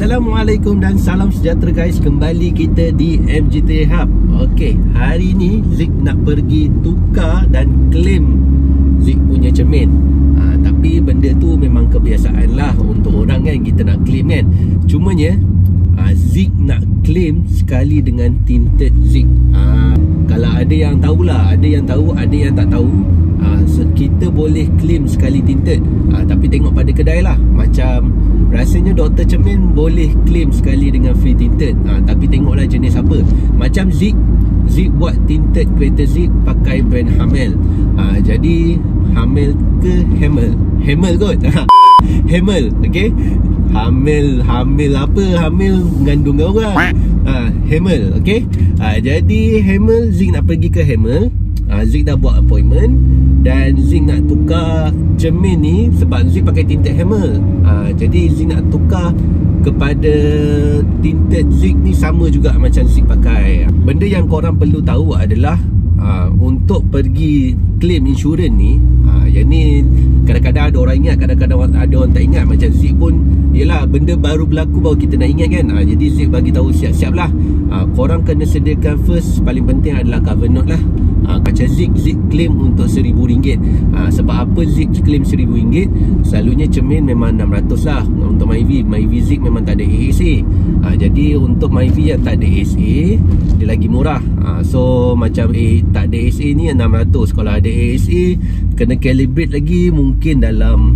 Assalamualaikum dan salam sejahtera guys. Kembali kita di MGT Hub. Okey, hari ni Zik nak pergi tukar dan claim Zik punya cermin. Tapi benda tu memang kebiasaan lah untuk orang kan, kita nak claim kan. Cumanya Zik nak claim sekali dengan tinted Zik. Kalau ada yang tahulah, ada yang tahu, ada yang tak tahu. So kita boleh claim sekali tinted, tapi tengok pada kedai lah. Macam rasanya Dr. Cermin boleh claim sekali dengan free tinted, tapi tengoklah jenis apa. Macam Zik buat tinted kereta Zik pakai brand Hamel. Jadi Hamel ke Hamel? Hamel kot. Hamel, okay. Hamil apa? Hamil mengandung orang. Hamel, okay. Jadi Hamel, Zik nak pergi ke Hamel. Zik dah buat appointment dan Zik nak tukar cermin ni sebab Zik pakai tinted Hamel. Jadi Zik nak tukar kepada tinted Zik ni sama juga macam Zik pakai. Benda yang korang perlu tahu adalah untuk pergi claim insurans ni, yang ni kadang-kadang ada orang ingat, kadang-kadang ada orang tak ingat. Macam Zik pun, yelah, benda baru berlaku baru kita nak ingat kan. Jadi Zik bagi tahu siap-siap lah. Korang kena sediakan first, paling penting adalah cover note lah. Macam Zik claim untuk RM1,000. Sebab apa Zik claim RM1,000? Selalunya cermin memang 600 lah. Untuk Myvi Zik memang tak ada ASA. Jadi untuk Myvi yang tak ada ASA, dia lagi murah. So macam tak ada ASA ni 600. Kalau ada ASA, kena calibrate lagi, mungkin dalam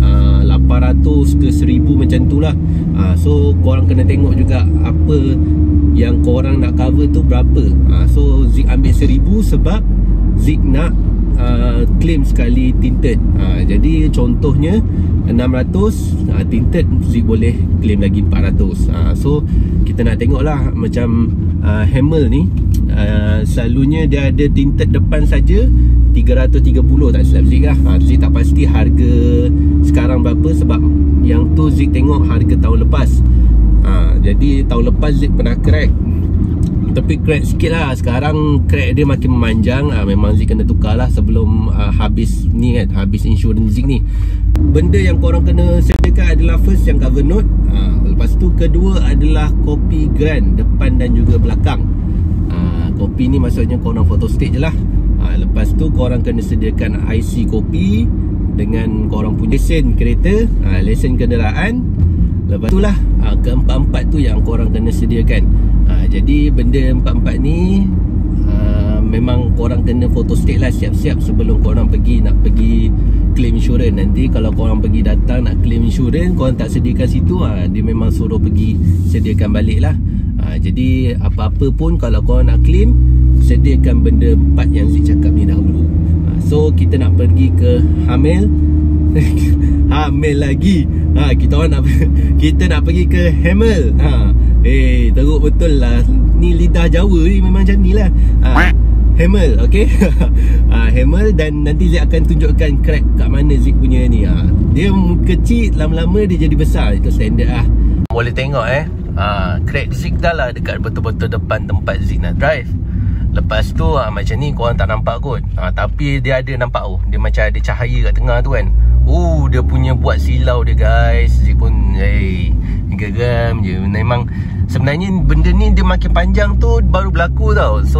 800 ke 1000 macam tu lah. So korang kena tengok juga apa yang korang nak cover tu berapa. So Zik ambil 1000 sebab Zik nak claim sekali tinted. Jadi contohnya 600, tinted Zik boleh claim lagi 400. So kita nak tengok lah. Macam Hamel ni, selalunya dia ada tinted depan saja 330 tak silap Zik lah. Zik tak pasti harga sekarang berapa sebab yang tu Zik tengok harga tahun lepas. Jadi tahun lepas Zik pernah crack, tapi crack sikit lah. Sekarang crack dia makin memanjang. Memang Zik kena tukar lah sebelum habis ni kan, habis insurans Zik ni. Benda yang korang kena sediakan adalah first yang cover note. Lepas tu kedua adalah kopi grant depan dan juga belakang. Kopi ni maksudnya korang photo state je lah. Lepas tu korang kena sediakan IC kopi dengan korang punya lesen kereta, lesen kenderaan. Lepas tu lah keempat-empat tu yang korang kena sediakan. Jadi benda empat-empat ni memang korang kena photo state lah, siap-siap sebelum korang nak pergi claim insurans. Nanti kalau korang pergi datang nak claim insurans, korang tak sediakan situ, dia memang suruh pergi sediakan balik lah. Jadi apa-apa pun kalau korang nak claim, sediakan benda empat yang Zik cakap ni dahulu. So kita nak pergi ke Hamel. Hamel lagi. Kita nak pergi ke Hamel. Teruk betul lah. Ni lidah Jawa ni memang macam ni lah. Hamel, okay. Hamel, dan nanti Zik akan tunjukkan crack kat mana Zik punya ni. Dia kecil, lama-lama dia jadi besar. Itu standard lah. Boleh tengok crack Zik dah lah dekat betul-betul depan tempat Zik nak drive. Lepas tu macam ni korang tak nampak kot, tapi dia ada nampak. Dia macam ada cahaya kat tengah tu kan. Dia punya buat silau dia guys. Zik pun geram je. Memang sebenarnya benda ni dia makin panjang tu baru berlaku tau. So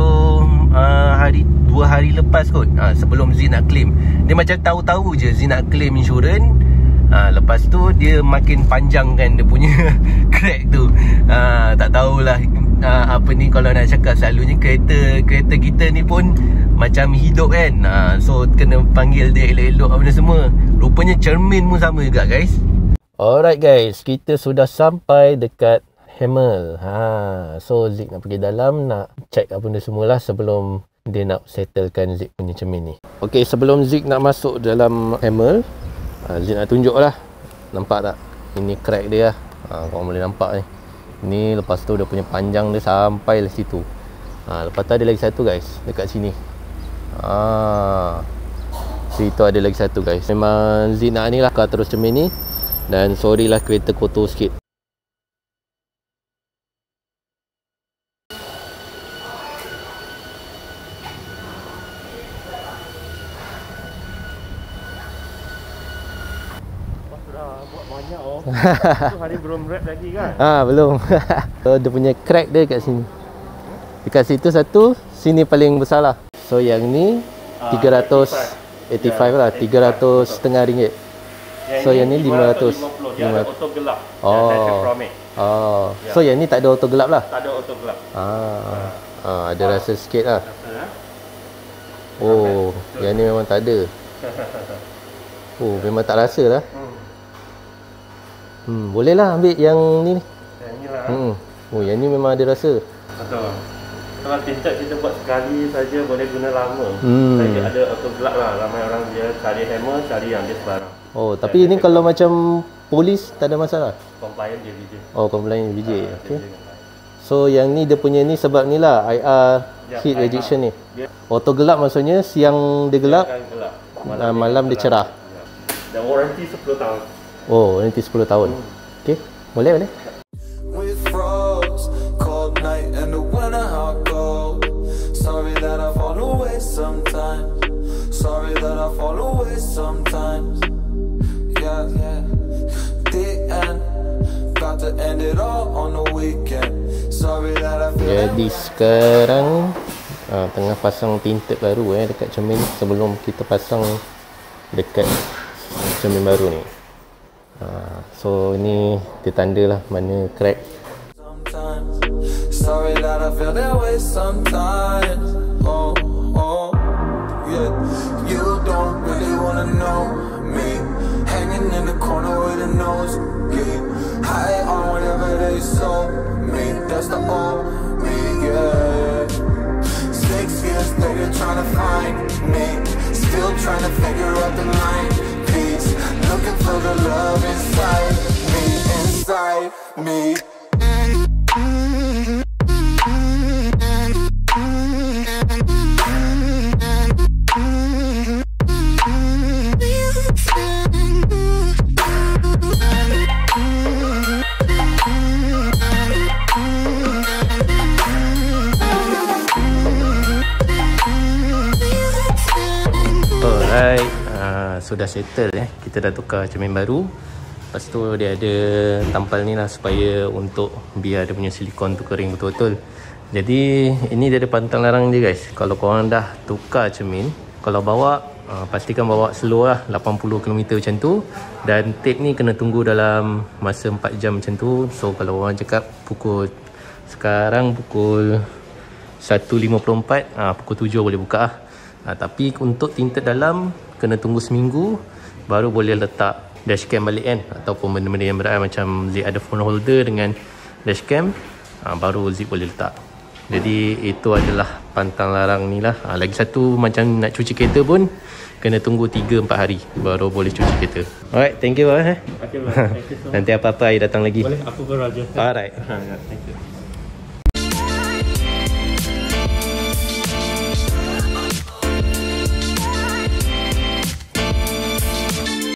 2 hari lepas kot, sebelum Zik nak claim. Dia macam tahu-tahu je Zik nak claim insurans. Lepas tu dia makin panjang kan dia punya crack tu. Tak tahulah apa ni, kalau nak cakap selalunya kereta kita ni pun macam hidup kan. So kena panggil dia elok-elok apa semua. Rupanya cermin pun sama juga guys. Alright guys, kita sudah sampai dekat Hamel. So Zik nak pergi dalam, nak check apa benda semualah sebelum dia nak settlekan Zik punya cermin ni. Okay, sebelum Zik nak masuk dalam Hamel, Zik nak tunjuk lah. Nampak tak? Ini crack dia lah. Korang boleh nampak ni. Ni lepas tu dia punya panjang dia sampai lah situ. Lepas tu ada lagi satu guys, dekat sini. Situ ada lagi satu guys. Memang Zik nak ni lah, tukar terus cermin ni. Dan sorry lah kereta kotor sikit. Dah buat banyak oh. Tu hari belum wrap lagi kan? Belum. So dia punya crack dia kat sini. Dekat situ satu, sini paling besar lah. So yang ni 385 lah, 300 setengah ringgit. So yang ni 500. Dia ada auto gelap. So yang ni tak ada auto gelap lah. Tak ada auto gelap. Ada rasa sikit lah. Oh, yang ni memang tak ada. Oh, memang tak rasa lah. Boleh lah ambil yang ni. Yang ni lah. Oh, yang ni memang ada rasa. Betul. Kalau tinted kita buat sekali saja boleh guna lama. Saya ada auto gelap lah. Ramai orang dia cari hammer, cari yang dia sebarang. Oh, tapi ini kalau macam polis tak ada masalah? Compliant dia biji. Oh, compliant biji. Okay. So yang ni dia punya ni sebab ni lah IR heat rejection ni. Auto gelap maksudnya siang dia gelap, malam dia cerah. Dan warranty 10 tahun. Oh, warranty 10 tahun. Okay, boleh. Sorry that I fall away sometimes. Sorry that I fall away sometimes. Yeah. The end. Got to end it all on the weekend. Sorry that I feel. Jadi sekarang tengah pasang tinted baru dekat cermin sebelum kita pasang dekat cermin baru ni. So ini dia tanda lah mana crack. Sorry that I feel that way sometimes. Oh, yeah. You don't really wanna know me. Hanging in the corner with a nosebleed. High on whatever they sold me. That's the old me, yeah. 6 years later trying to find me. Still trying to figure out the line piece. Looking for the love inside me. Alright, sudah settle kita dah tukar cermin baru. Lepas tu dia ada tampal ni lah supaya untuk biar dia punya silikon tu kering betul-betul. Jadi ini dia ada pantang larang dia guys. Kalau korang dah tukar cermin, kalau bawa pastikan bawa slow lah, 80 km macam tu. Dan tape ni kena tunggu dalam masa 4 jam macam tu. So kalau orang cakap sekarang pukul 1.54, pukul 7 boleh buka lah. Tapi untuk tinted dalam kena tunggu seminggu baru boleh letak dashcam balik kan, ataupun benda-benda yang berat macam Zee ada phone holder dengan dashcam, baru Zee boleh letak. Jadi itu adalah pantang larang ni lah. Lagi satu macam nak cuci kereta pun kena tunggu 3-4 hari baru boleh cuci kereta. Alright, thank you. Okay, thank you so much. Nanti apa-apa I datang lagi. Boleh, aku baru aja. Alright. Thank you.